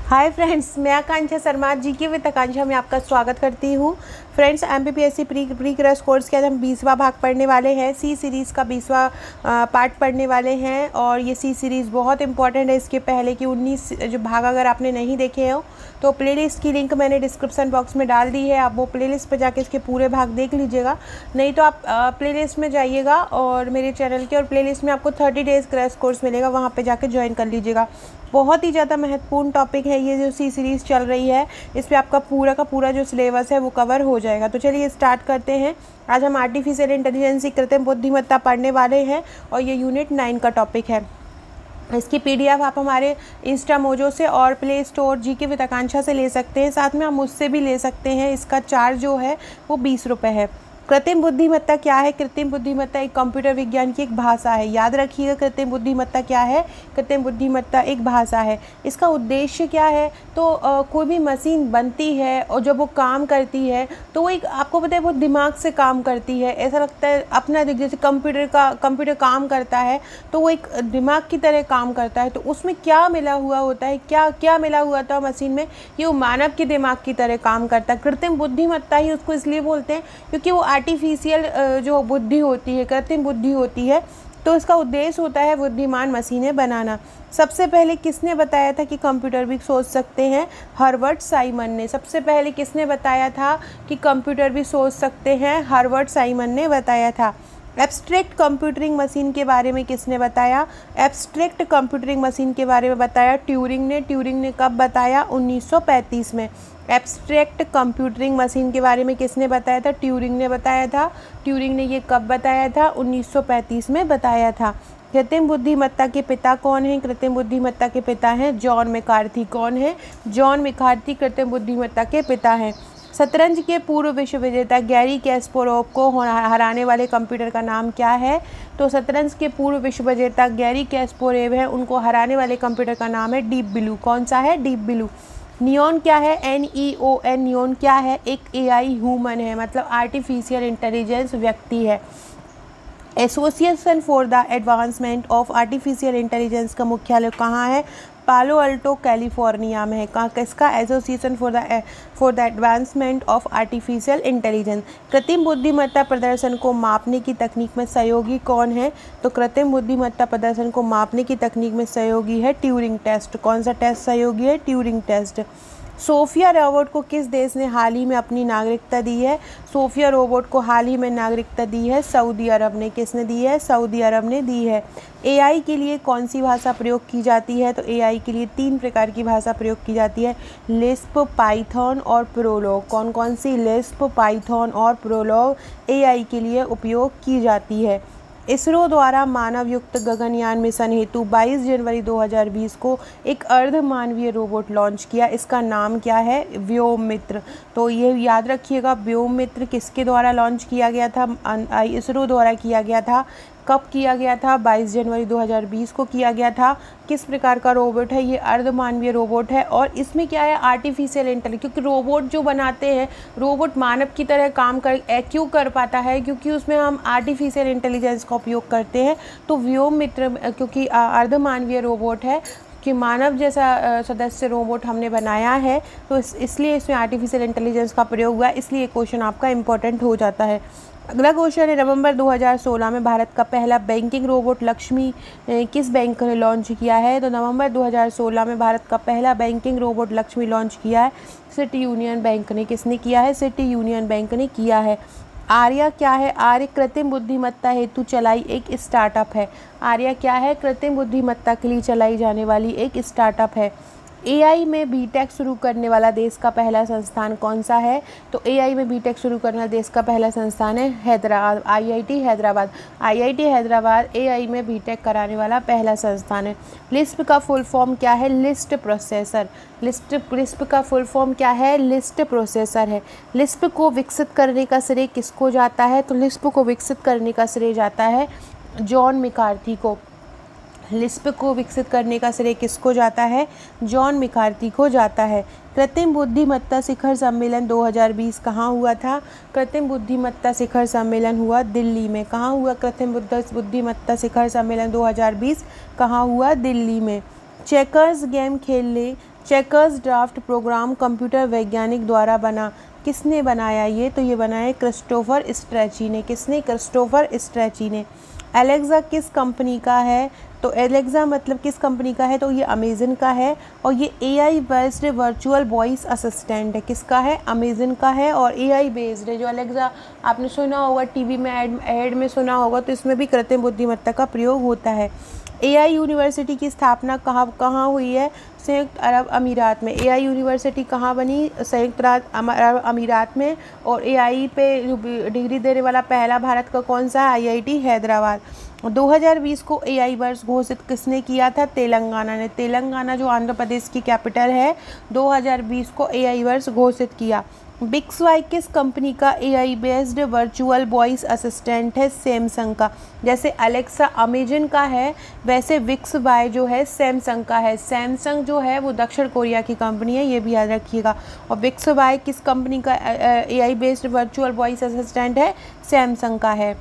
हाय friends, मैं Akanksha Sharma GK with Akanksha में आपका स्वागत करती हूँ। Friends, MPPSC pre crash course के आज हम 20वां भाग पढ़ने वाले हैं। सी सीरीज़ का 20वां पार्ट पढ़ने वाले हैं और ये सी सीरीज़ बहुत इंपॉर्टेंट है। इसके पहले की 19 जो भाग अगर आपने नहीं देखे हो तो प्लेलिस्ट की लिंक मैंने डिस्क्रिप्शन बॉक्स में डाल दी है। आप वो प्लेलिस्ट पर जाके इसके पूरे भाग देख लीजिएगा, नहीं तो आप प्लेलिस्ट में जाइएगा और मेरे चैनल के और प्लेलिस्ट में आपको 30 डेज़ क्रैश कोर्स मिलेगा, वहाँ पे जाके ज्वाइन कर लीजिएगा। बहुत ही ज़्यादा महत्वपूर्ण टॉपिक है ये जो सी सीरीज़ चल रही है, इस पर आपका पूरा का पूरा जो सिलेबस है वो कवर हो जाएगा। तो चलिए स्टार्ट करते हैं। आज हम आर्टिफिशियल इंटेलिजेंस कृत्रिम बुद्धिमत्ता पढ़ने वाले हैं और ये यूनिट 9 का टॉपिक है। इसकी पीडीएफ आप हमारे इंस्टा मोजो से और play store GK with Akanksha से ले सकते हैं, साथ में हम मुझसे भी ले सकते हैं। इसका चार्ज जो है वो 20 रुपये है। कृत्रिम बुद्धिमत्ता क्या है? कृत्रिम बुद्धिमत्ता एक कंप्यूटर विज्ञान की एक भाषा है। याद रखिएगा, कृत्रिम बुद्धिमत्ता क्या है? कृत्रिम बुद्धिमत्ता एक भाषा है। इसका उद्देश्य क्या है? तो कोई भी मशीन बनती है और जब वो काम करती है तो वो एक, आपको पता है, वो दिमाग से काम करती है। ऐसा लगता है अपना, जैसे कंप्यूटर काम करता है तो वो एक दिमाग की तरह काम करता है। तो उसमें क्या मिला हुआ होता है, क्या मिला हुआ था मशीन में, ये वो मानव के दिमाग की तरह काम करता है। कृत्रिम बुद्धिमत्ता ही उसको इसलिए बोलते हैं क्योंकि वो आर्टिफिशियल जो बुद्धि होती है, कृत्रिम बुद्धि होती है, तो इसका उद्देश्य होता है बुद्धिमान मशीनें बनाना। सबसे पहले किसने बताया था कि कंप्यूटर भी सोच सकते हैं? हर्बर्ट साइमन ने। सबसे पहले किसने बताया था कि कंप्यूटर भी सोच सकते हैं? हर्बर्ट साइमन ने बताया था। एब्स्ट्रैक्ट कंप्यूटरिंग मशीन के बारे में किसने बताया? एब्स्ट्रैक्ट कंप्यूटरिंग मशीन के बारे में बताया ट्यूरिंग ने। ट्यूरिंग ने कब बताया? 1935 में। एब्स्ट्रैक्ट कंप्यूटरिंग मशीन के बारे में किसने बताया था? ट्यूरिंग ने बताया था। ट्यूरिंग ने ये कब बताया था? 1935 में बताया था। कृत्रिम बुद्धिमत्ता के पिता कौन हैं? कृत्रिम बुद्धिमत्ता के पिता हैं जॉन मैकार्थी। कौन है? जॉन मैकार्थी कृत्रिम बुद्धिमत्ता के पिता हैं। शतरंज के पूर्व विश्व विजेता गैरी कैस्पारोव को हराने वाले कंप्यूटर का नाम क्या है? तो शतरंज के पूर्व विश्व विजेता गैरी कैस्पारोव है, उनको हराने वाले कंप्यूटर का नाम है डीप ब्लू। कौन सा है? Deep blue. नियॉन क्या है? NEON। नियॉन क्या है? एक AI ह्यूमन है, मतलब आर्टिफिशियल इंटेलिजेंस व्यक्ति है। Association for the advancement of artificial intelligence का मुख्यालय कहाँ है? पालो अल्टो कैलिफोर्निया में है। कहाँ? किसका? Association for the advancement of artificial intelligence. कृत्रिम बुद्धिमत्ता प्रदर्शन को मापने की तकनीक में सहयोगी कौन है? तो कृत्रिम बुद्धिमत्ता प्रदर्शन को मापने की तकनीक में सहयोगी है ट्यूरिंग टेस्ट। कौन सा टेस्ट सहयोगी है? Turing test. सोफिया रोबोट को किस देश ने हाल ही में अपनी नागरिकता दी है? सोफिया रोबोट को हाल ही में नागरिकता दी है सऊदी अरब ने। किसने दी है? सऊदी अरब ने दी है। AI के लिए कौन सी भाषा प्रयोग की जाती है? तो AI के लिए 3 प्रकार की भाषा प्रयोग की जाती है, लिस्प, पाइथन और प्रोलॉग। कौन कौन सी? लिस्प, पाइथन और प्रोलॉग AI के लिए उपयोग की जाती है। इसरो द्वारा मानवयुक्त गगनयान मिशन हेतु 22 जनवरी 2020 को एक अर्धमानवीय रोबोट लॉन्च किया। इसका नाम क्या है? व्योममित्र। तो ये याद रखिएगा, व्योममित्र किसके द्वारा लॉन्च किया गया था? इसरो द्वारा किया गया था। कब किया गया था? 22 जनवरी 2020 को किया गया था। किस प्रकार का रोबोट है? ये अर्धमानवीय रोबोट है और इसमें क्या है? Artificial intelligence. क्योंकि रोबोट जो बनाते हैं, रोबोट मानव की तरह काम क्यों कर पाता है? क्योंकि उसमें हम आर्टिफिशियल इंटेलिजेंस का उपयोग करते हैं। तो व्योममित्र क्योंकि अर्धमानवीय रोबोट है कि मानव जैसा सदस्य रोबोट हमने बनाया है, तो इसलिए इसमें आर्टिफिशियल इंटेलिजेंस का प्रयोग हुआ है, इसलिए क्वेश्चन आपका इम्पोर्टेंट हो जाता है। अगला क्वेश्चन है, नवंबर 2016 में भारत का पहला बैंकिंग रोबोट लक्ष्मी किस बैंक ने लॉन्च किया है? तो नवंबर 2016 में भारत का पहला बैंकिंग रोबोट लक्ष्मी लॉन्च किया है सिटी यूनियन बैंक ने। किसने किया है? सिटी यूनियन बैंक ने किया है। आर्या क्या है? आर्य कृत्रिम बुद्धिमत्ता हेतु चलाई एक स्टार्टअप है। आर्या क्या है? कृत्रिम बुद्धिमत्ता के लिए चलाई जाने वाली एक स्टार्टअप है। AI में बीटेक शुरू करने वाला देश का पहला संस्थान कौन सा है? तो AI में बीटेक शुरू करने वाला देश का पहला संस्थान है Hyderabad, IIT Hyderabad. IIT Hyderabad AI में बीटेक कराने वाला पहला संस्थान है। लिस्प का फुल फॉर्म क्या है? List processor. लिस्प का फुल फॉर्म क्या है? लिस्ट प्रोसेसर है। लिस्प को विकसित करने का श्रेय किसको जाता है? तो लिस्प को विकसित करने का श्रेय जाता है जॉन मैकार्थी को। लिस्प को विकसित करने का श्रेय किसको जाता है? जॉन मैकार्थी को जाता है। कृत्रिम बुद्धिमत्ता शिखर सम्मेलन 2020 कहाँ हुआ था? कृत्रिम बुद्धिमत्ता शिखर सम्मेलन हुआ दिल्ली में। कहाँ हुआ कृत्रिम बुद्धिमत्ता शिखर सम्मेलन 2020? कहाँ हुआ? दिल्ली में। चेकर्स गेम खेलने चेकर्स ड्राफ्ट प्रोग्राम कंप्यूटर वैज्ञानिक द्वारा बना, किसने बनाया ये? तो ये बनाया क्रिस्टोफर स्ट्रेची ने। किसने? क्रिस्टोफर स्ट्रेची ने। एलेक्सा किस कंपनी का है? तो एलेक्सा मतलब किस कंपनी का है? तो ये अमेज़न का है और ये AI based virtual voice assistant है। किसका है? अमेज़न का है और AI बेस्ड है। जो एलेक्सा आपने सुना होगा, टीवी में ऐड में सुना होगा, तो इसमें भी कृत्रिम बुद्धिमत्ता का प्रयोग होता है। AI यूनिवर्सिटी की स्थापना कहाँ हुई है? संयुक्त अरब अमीरात में। AI यूनिवर्सिटी कहाँ बनी? संयुक्त अरब अमीरात में। और AI पे डिग्री देने वाला पहला भारत का कौन सा है? IIT हैदराबाद। 2020 को AI वर्ष घोषित किसने किया था? तेलंगाना ने। तेलंगाना जो आंध्र प्रदेश की कैपिटल है, 2020 को AI वर्ष घोषित किया। बिक्सवाई किस कंपनी का AI based virtual voice assistant है? सैमसंग का। जैसे अलेक्सा अमेजन का है, वैसे बिक्सवाई जो है सैमसंग का है। सैमसंग जो है वो दक्षिण कोरिया की कंपनी है, ये भी याद रखिएगा। और बिक्सवाई किस कंपनी का AI based virtual voice assistant है? सैमसंग का है।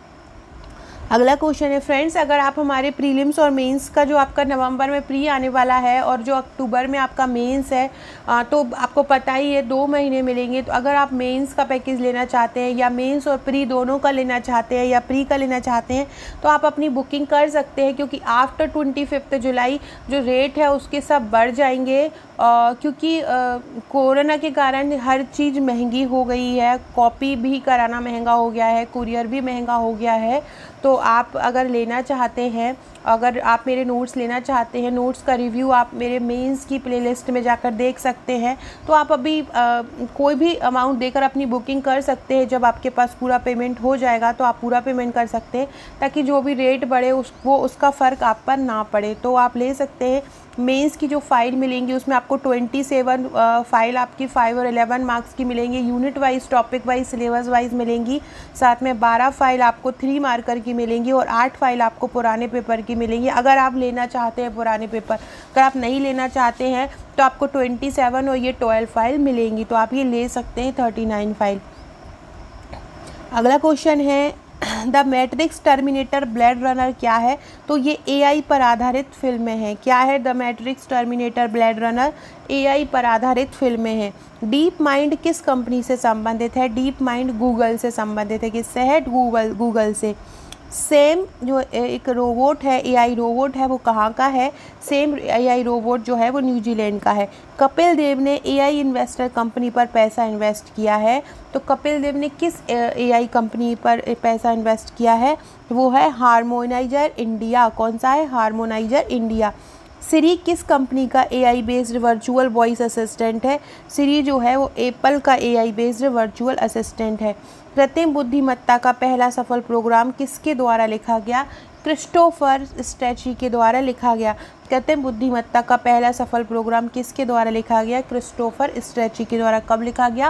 अगला क्वेश्चन है फ्रेंड्स, अगर आप हमारे प्रीलिम्स और मेंस का जो आपका नवंबर में प्री आने वाला है और जो अक्टूबर में आपका मेंस है, तो आपको पता ही है 2 महीने मिलेंगे। तो अगर आप मेंस का पैकेज लेना चाहते हैं या मेंस और प्री दोनों का लेना चाहते हैं या प्री का लेना चाहते हैं, तो आप अपनी बुकिंग कर सकते हैं, क्योंकि आफ्टर 25 जुलाई जो रेट है उसके सब बढ़ जाएंगे, क्योंकि कोरोना के कारण हर चीज़ महंगी हो गई है। कॉपी भी कराना महंगा हो गया है, कुरियर भी महंगा हो गया है। तो आप अगर लेना चाहते हैं, अगर आप मेरे नोट्स लेना चाहते हैं, नोट्स का रिव्यू आप मेरे मेंस की प्लेलिस्ट में जाकर देख सकते हैं। तो आप अभी कोई भी अमाउंट देकर अपनी बुकिंग कर सकते हैं। जब आपके पास पूरा पेमेंट हो जाएगा तो आप पूरा पेमेंट कर सकते हैं, ताकि जो भी रेट बढ़े उसका फ़र्क आप पर ना पड़े। तो आप ले सकते हैं। मेंस की जो फ़ाइल मिलेंगी उसमें आपको 27 फ़ाइल आपकी 5 और 11 मार्क्स की मिलेंगी, unit wise, topic wise, syllabus wise मिलेंगी। साथ में 12 फ़ाइल आपको 3 मार्कर की मिलेंगी और 8 फ़ाइल आपको पुराने पेपर की मिलेंगी, अगर आप लेना चाहते हैं पुराने पेपर। अगर आप नहीं लेना चाहते हैं तो आपको 27 और ये 12 फ़ाइल मिलेंगी, तो आप ये ले सकते हैं 39 फ़ाइल। अगला क्वेश्चन है, the Matrix, Terminator, Blade Runner क्या है? तो ये AI पर आधारित फिल्में हैं। क्या है? The Matrix, Terminator, Blade Runner AI पर आधारित फिल्में हैं। डीप माइंड किस कंपनी से संबंधित है? डीप माइंड गूगल से संबंधित है। किससे है? गूगल से। सेम जो एक रोबोट है, AI रोबोट है, वो कहाँ का है? सेम AI रोबोट जो है वो न्यूजीलैंड का है। कपिल देव ने AI इन्वेस्टर कंपनी पर पैसा इन्वेस्ट किया है। तो कपिल देव ने किस AI कंपनी पर पैसा इन्वेस्ट किया है? वो है हारमोनाइजर इंडिया। कौन सा है? हारमोनाइजर इंडिया। सिरी किस कंपनी का AI based virtual voice assistant है? सिरी जो है वो एप्पल का AI बेस्ड वर्चुअल असिस्टेंट है। कृत्रिम बुद्धिमत्ता का पहला सफल प्रोग्राम किसके द्वारा लिखा गया? क्रिस्टोफर स्ट्रेची के द्वारा लिखा गया। कृत्रिम बुद्धिमत्ता का पहला सफल प्रोग्राम किसके द्वारा लिखा गया? क्रिस्टोफर स्ट्रेची के द्वारा। कब लिखा गया?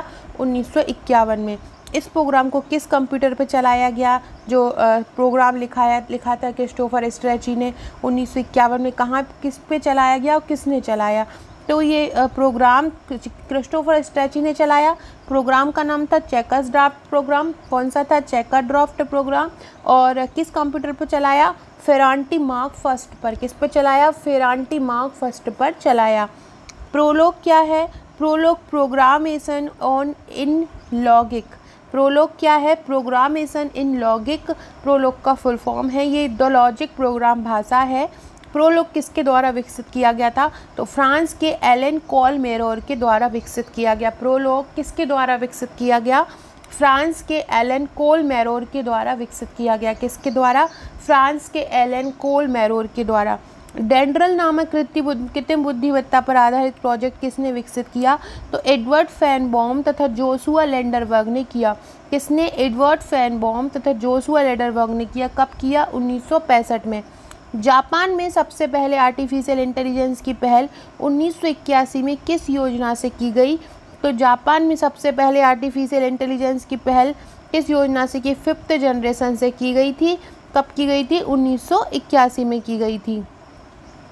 1951 में। इस प्रोग्राम को किस कंप्यूटर पे चलाया गया? जो प्रोग्राम लिखा था क्रिस्टोफर स्ट्रेची ने 1951 में, कहाँ किस पे चलाया गया और किसने चलाया? तो ये प्रोग्राम क्रिस्टोफर स्ट्रेची ने चलाया। प्रोग्राम का नाम था चेकर्स ड्राफ्ट प्रोग्राम। कौन सा था? Checker draft program. और किस कंप्यूटर पर चलाया? फेरांटी मार्क फर्स्ट पर। किस पर चलाया? फेरांटी मार्क फर्स्ट पर चलाया। प्रोलॉग क्या है? Prolog programmation in logic. Prolog क्या है? प्रोग्रामेशन इन लॉजिक प्रोलॉग का फुल फॉर्म है। ये द लॉजिक प्रोग्राम भाषा है। प्रोलॉग किसके द्वारा विकसित किया गया था? तो फ्रांस के एलन कोलमेरोर के द्वारा विकसित किया गया। प्रोलॉग किसके द्वारा विकसित किया गया? फ्रांस के एलन कोलमेरोर के द्वारा विकसित किया गया। किसके द्वारा? फ्रांस के एलन कोलमेरोर के द्वारा। डेंड्रल नामक कृत्रिम बुद्धिमत्ता पर आधारित प्रोजेक्ट किसने विकसित किया? तो एडवर्ड फैनबॉम तथा जोशुआ लैंडरबर्ग ने किया। किसने? एडवर्ड फैनबॉम तथा जोशुआ लैंडरबर्ग ने किया। कब किया? 1965 में। जापान में सबसे पहले आर्टिफिशियल इंटेलिजेंस की पहल 1981 में किस योजना से की गई? तो जापान में सबसे पहले आर्टिफिशियल इंटेलिजेंस की पहल किस योजना से की? 5th जनरेशन से की गई थी। कब की गई थी? 1981 में की गई थी।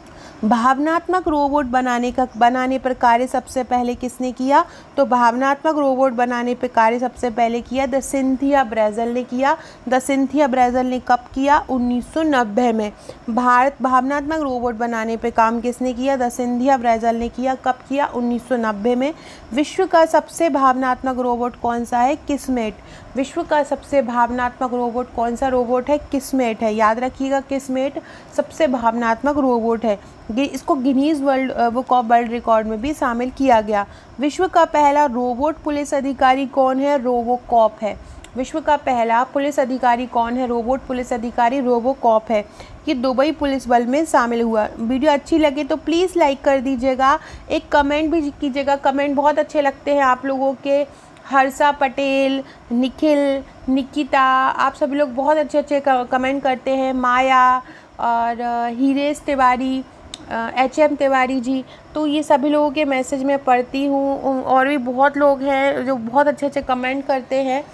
भावनात्मक रोबोट बनाने पर कार्य सबसे पहले किसने किया? तो भावनात्मक रोबोट बनाने पर कार्य सबसे पहले किया द सिंथिया ब्रेज़ल ने किया। द सिंथिया ब्रेज़ल ने कब किया? 1990 में। भावनात्मक रोबोट बनाने पर काम किसने किया? द सिंथिया ब्रेज़ल ने किया। कब किया? 1990 में। विश्व का सबसे भावनात्मक रोबोट कौन सा है? किस्मेट। विश्व का सबसे भावनात्मक रोबोट कौन सा रोबोट है? किस्मेट है। याद रखिएगा, किस्मेट सबसे भावनात्मक रोबोट है। इसको Guinness book of world record में भी शामिल किया गया। विश्व का पहला रोबोट पुलिस अधिकारी कौन है? रोबोकॉप है। विश्व का पहला पुलिस अधिकारी कौन है? रोबोट पुलिस अधिकारी रोबोकॉप है। ये दुबई पुलिस बल में शामिल हुआ। वीडियो अच्छी लगे तो प्लीज़ लाइक कर दीजिएगा, एक कमेंट भी कीजिएगा। कमेंट बहुत अच्छे लगते हैं आप लोगों के। हर्षा पटेल, निखिल, निकिता, आप सभी लोग बहुत अच्छे अच्छे कमेंट करते हैं। माया और हीरेश तिवारी, HM तिवारी जी, तो ये सभी लोगों के मैसेज मैं पढ़ती हूँ। और भी बहुत लोग हैं जो बहुत अच्छे अच्छे कमेंट करते हैं।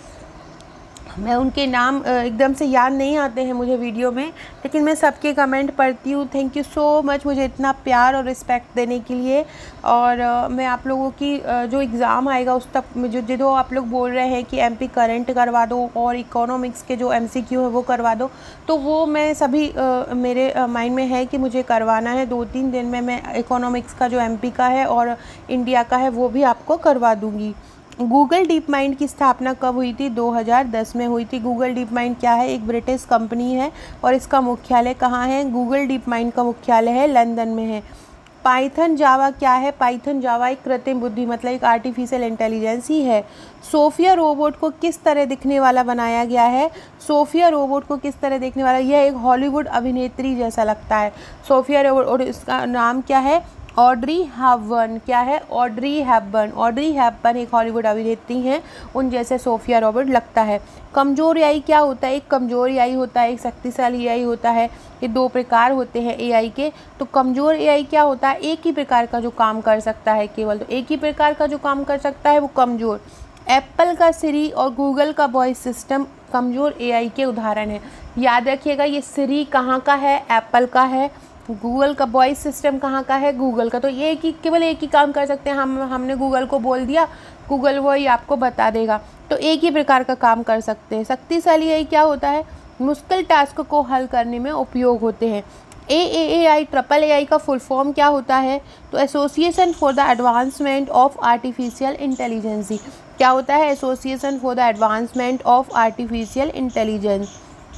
मैं उनके नाम एकदम से याद नहीं आते हैं मुझे वीडियो में, लेकिन मैं सबके कमेंट पढ़ती हूँ। थैंक यू सो मच मुझे इतना प्यार और रिस्पेक्ट देने के लिए। और मैं आप लोगों की जो एग्ज़ाम आएगा उस तक जो आप लोग बोल रहे हैं कि MP करंट करवा दो और इकोनॉमिक्स के जो MCQ है वो करवा दो, तो वो मैं सभी मेरे माइंड में है कि मुझे करवाना है। 2-3 दिन में मैं इकोनॉमिक्स का जो MP का है और इंडिया का है वो भी आपको करवा दूँगी। गूगल डीप माइंड की स्थापना कब हुई थी? 2010 में हुई थी। गूगल डीप माइंड क्या है? एक ब्रिटिश कंपनी है और इसका मुख्यालय कहाँ है? गूगल डीप माइंड का मुख्यालय है लंदन में है। पाइथन जावा क्या है? पाइथन जावा एक कृत्रिम बुद्धि मतलब एक आर्टिफिशियल इंटेलिजेंस ही है। सोफिया रोबोट को किस तरह दिखने वाला बनाया गया है? सोफिया रोबोट को किस तरह दिखने वाला? यह एक हॉलीवुड अभिनेत्री जैसा लगता है सोफिया रोबोट। और इसका नाम क्या है? Audrey Hepburn. क्या है? Audrey Hepburn. ऑड्री हेपबर्न एक हॉलीवुड अभिनेत्री हैं, उन जैसे सोफिया रोबोट लगता है। कमज़ोर AI क्या होता है? एक कमज़ोर AI होता है, एक शक्तिशाली AI होता है। ये 2 प्रकार होते हैं AI के। तो कमज़ोर AI क्या होता है? एक ही प्रकार का जो काम कर सकता है केवल, तो एक ही प्रकार का जो काम कर सकता है वो कमज़ोर। एप्पल का सिरी और गूगल का वॉइस सिस्टम कमज़ोर AI के उदाहरण है। याद रखिएगा, ये सिरी कहाँ का है? एप्पल का है। गूगल का वॉइस सिस्टम कहाँ का है? गूगल का। तो ये केवल एक ही काम कर सकते हैं। हमने गूगल को बोल दिया, गूगल वही आपको बता देगा। तो एक ही प्रकार का काम कर सकते हैं। शक्तिशाली AI क्या होता है? मुश्किल टास्क को हल करने में उपयोग होते हैं। AAAI AAA का फुल फॉर्म क्या होता है? तो association for the advancement of artificial intelligence. क्या होता है? Association for the advancement of artificial intelligence.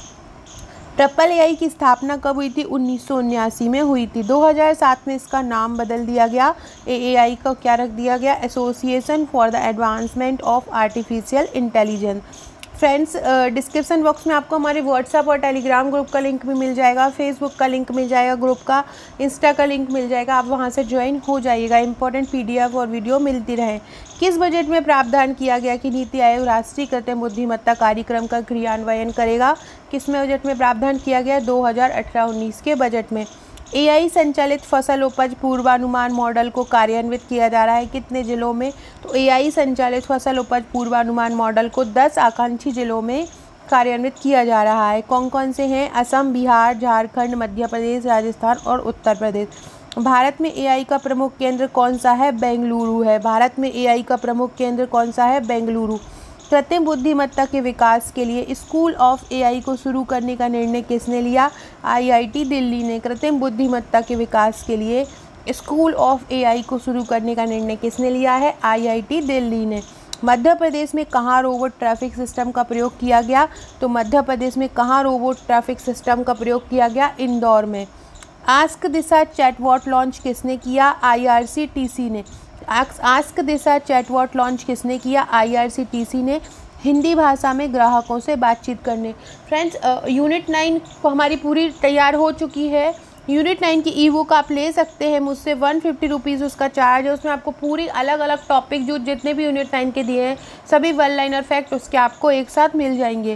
AAA की स्थापना कब हुई थी? 1979 में हुई थी। 2007 में इसका नाम बदल दिया गया। AAI को क्या रख दिया गया? Association for the advancement of artificial intelligence. Friends, description box में आपको हमारे व्हाट्सएप और टेलीग्राम ग्रुप का लिंक भी मिल जाएगा, फेसबुक का लिंक मिल जाएगा ग्रुप का, इंस्टा का लिंक मिल जाएगा। आप वहां से ज्वाइन हो जाइएगा। इंपॉर्टेंट PDF और वीडियो मिलती रहे। किस बजट में प्रावधान किया गया कि नीति आयोग राष्ट्रीय कृत्रिम बुद्धिमत्ता कार्यक्रम का क्रियान्वयन करेगा? किसमें बजट में प्रावधान किया गया? 2018-19 के बजट में। AI संचालित फसल उपज पूर्वानुमान मॉडल को कार्यान्वित किया जा रहा है कितने जिलों में? तो AI संचालित फसल उपज पूर्वानुमान मॉडल को 10 आकांक्षी जिलों में कार्यान्वित किया जा रहा है। कौन कौन से हैं? असम, बिहार, झारखंड, मध्य प्रदेश, राजस्थान और उत्तर प्रदेश। भारत में AI का प्रमुख केंद्र कौन सा है? बेंगलुरु है। भारत में AI का प्रमुख केंद्र कौन सा है? बेंगलुरु। कृत्रिम बुद्धिमत्ता के विकास के लिए स्कूल ऑफ AI को शुरू करने का निर्णय किसने लिया? IIT दिल्ली ने। कृत्रिम बुद्धिमत्ता के विकास के लिए स्कूल ऑफ AI को शुरू करने का निर्णय किसने लिया है? IIT दिल्ली ने। मध्य प्रदेश में कहाँ रोबोट ट्रैफिक सिस्टम का प्रयोग किया गया? तो मध्य प्रदेश में कहाँ रोबोट ट्रैफिक सिस्टम का प्रयोग किया गया? इंदौर में। आस्क दिशा चैटबॉट लॉन्च किसने किया? IRCTC ने। आस्क दिशा चैटबॉट लॉन्च किसने किया? IRCTC ने। हिंदी भाषा में ग्राहकों से बातचीत करने। फ्रेंड्स, यूनिट 9 हमारी पूरी तैयार हो चुकी है। यूनिट 9 की ई-बुक आप ले सकते हैं मुझसे। 150 रुपीज़ उसका चार्ज है। उसमें आपको पूरी अलग अलग टॉपिक जो जितने भी यूनिट 9 के दिए हैं सभी वन लाइनर फैक्ट उसके आपको एक साथ मिल जाएंगे।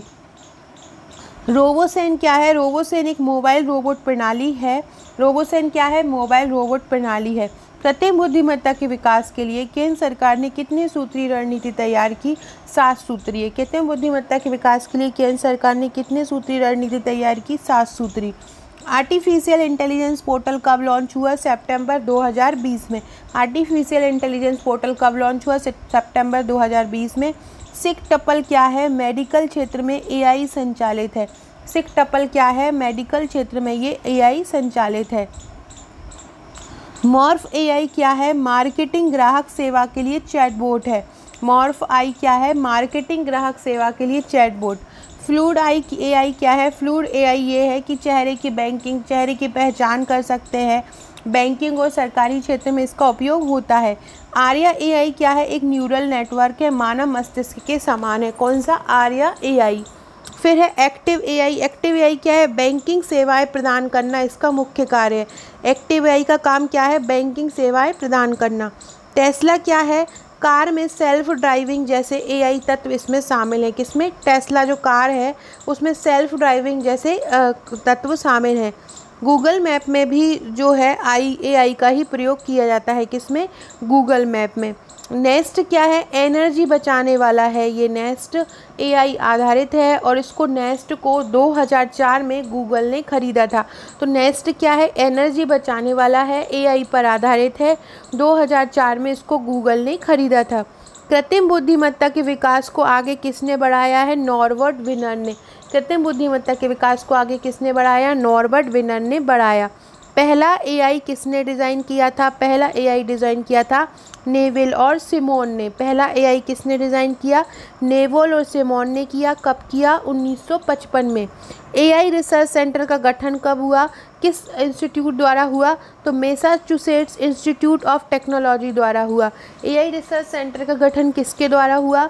रोबोसेन क्या है? रोबोसेन एक मोबाइल रोबोट प्रणाली है। रोबोसेन क्या है? मोबाइल रोबोट प्रणाली है। कृत्रिम बुद्धिमत्ता के विकास के लिए केंद्र सरकार ने कितनी सूत्री रणनीति तैयार की? 7 सूत्रीय। कृत्रिम बुद्धिमत्ता के विकास के लिए केंद्र सरकार ने कितने सूत्री रणनीति तैयार की? 7 सूत्री। आर्टिफिशियल इंटेलिजेंस पोर्टल कब लॉन्च हुआ? सितंबर 2020 में। आर्टिफिशियल इंटेलिजेंस पोर्टल कब लॉन्च हुआ? सितंबर 2020 में। सिकटपल क्या है? मेडिकल क्षेत्र में एआई संचालित है। सिकटपल क्या है? मेडिकल क्षेत्र में ये एआई संचालित है। मॉर्फ एआई क्या है? मार्केटिंग ग्राहक सेवा के लिए चैटबॉट है। मॉर्फ आई क्या है? मार्केटिंग ग्राहक सेवा के लिए चैटबॉट। फ्लूड एआई क्या है? फ्लूड एआई ये है कि चेहरे की पहचान कर सकते हैं। बैंकिंग और सरकारी क्षेत्र में इसका उपयोग होता है। आर्या एआई क्या है? एक न्यूरल नेटवर्क है, मानव मस्तिष्क के समान है। कौन सा? आर्या एआई। फिर है एक्टिव एआई। एक्टिव एआई क्या है? बैंकिंग सेवाएं प्रदान करना इसका मुख्य कार्य है। एक्टिव एआई का काम क्या है? बैंकिंग सेवाएं प्रदान करना। टेस्ला क्या है? कार में सेल्फ ड्राइविंग जैसे एआई तत्व इसमें शामिल है। किसमें? टेस्ला जो कार है उसमें सेल्फ ड्राइविंग जैसे तत्व शामिल हैं। गूगल मैप में भी जो है एआई का ही प्रयोग किया जाता है। किसमें? गूगल मैप में। नेस्ट क्या है? एनर्जी बचाने वाला है। ये नेस्ट एआई आधारित है और इसको नेस्ट को 2004 में गूगल ने खरीदा था। तो नेस्ट क्या है? एनर्जी बचाने वाला है, एआई पर आधारित है। 2004 में इसको गूगल ने खरीदा था। कृत्रिम बुद्धिमत्ता के विकास को आगे किसने बढ़ाया है? नॉर्बर्ट विनर ने। कृत्रिम बुद्धिमत्ता के विकास को आगे किसने बढ़ाया? नॉर्बर्ट विनर ने बढ़ाया। पहला एआई किसने डिज़ाइन किया था? पहला एआई डिज़ाइन किया था नेवल और सिमोन ने। पहला एआई किसने डिज़ाइन किया? नेवल और सिमोन ने किया। कब किया? 1955 में। एआई रिसर्च सेंटर का गठन कब हुआ? किस इंस्टीट्यूट द्वारा हुआ? तो मैसाचुसेट्स इंस्टीट्यूट ऑफ टेक्नोलॉजी द्वारा हुआ। एआई रिसर्च सेंटर का गठन किसके द्वारा हुआ?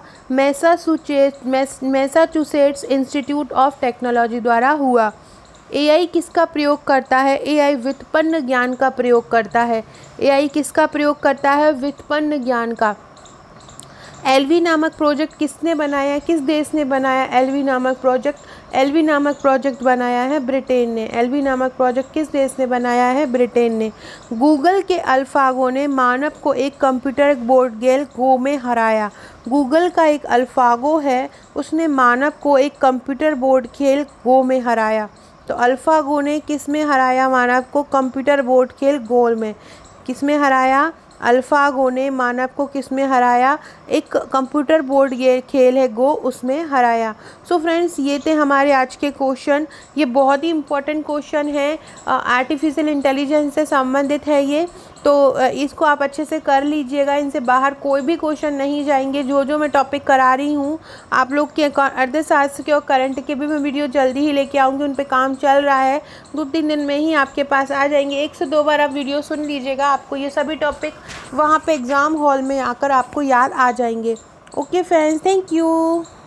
मैसाचुसेट्स इंस्टीट्यूट ऑफ टेक्नोलॉजी द्वारा हुआ। एआई किसका प्रयोग करता है? एआई व्युत्पन्न ज्ञान का प्रयोग करता है। एआई किसका प्रयोग करता है? व्युत्पन्न ज्ञान का। एलवी नामक प्रोजेक्ट किसने बनाया? किस देश ने बनाया एलवी नामक प्रोजेक्ट? एलवी नामक प्रोजेक्ट बनाया है ब्रिटेन ने। एलवी नामक प्रोजेक्ट किस देश ने बनाया है? ब्रिटेन ने। गूगल के अल्फागो ने मानव को एक कंप्यूटर बोर्ड गेम गो में हराया। गूगल का एक अल्फागो है, उसने मानव को एक कंप्यूटर बोर्ड खेल गो में हराया। तो अल्फागो ने किस में हराया मानव को? कंप्यूटर बोर्ड खेल गो में। किस में हराया? अल्फागो ने मानव को किस में हराया? एक कंप्यूटर बोर्ड ये खेल है गो, उसमें हराया। सो फ्रेंड्स, ये थे हमारे आज के क्वेश्चन। ये बहुत ही इम्पोर्टेंट क्वेश्चन है, आर्टिफिशियल इंटेलिजेंस से संबंधित है ये, तो इसको आप अच्छे से कर लीजिएगा। इनसे बाहर कोई भी क्वेश्चन नहीं जाएंगे। जो मैं टॉपिक करा रही हूँ आप लोग के अर्थशास्त्र के और करंट के भी मैं वीडियो जल्दी ही लेके आऊँगी। उन पे काम चल रहा है, 2-3 दिन में ही आपके पास आ जाएंगे। 1 से 2 बार आप वीडियो सुन लीजिएगा, आपको ये सभी टॉपिक वहाँ पे एग्ज़ाम हॉल में आकर आपको याद आ जाएंगे। Okay friends, thank you.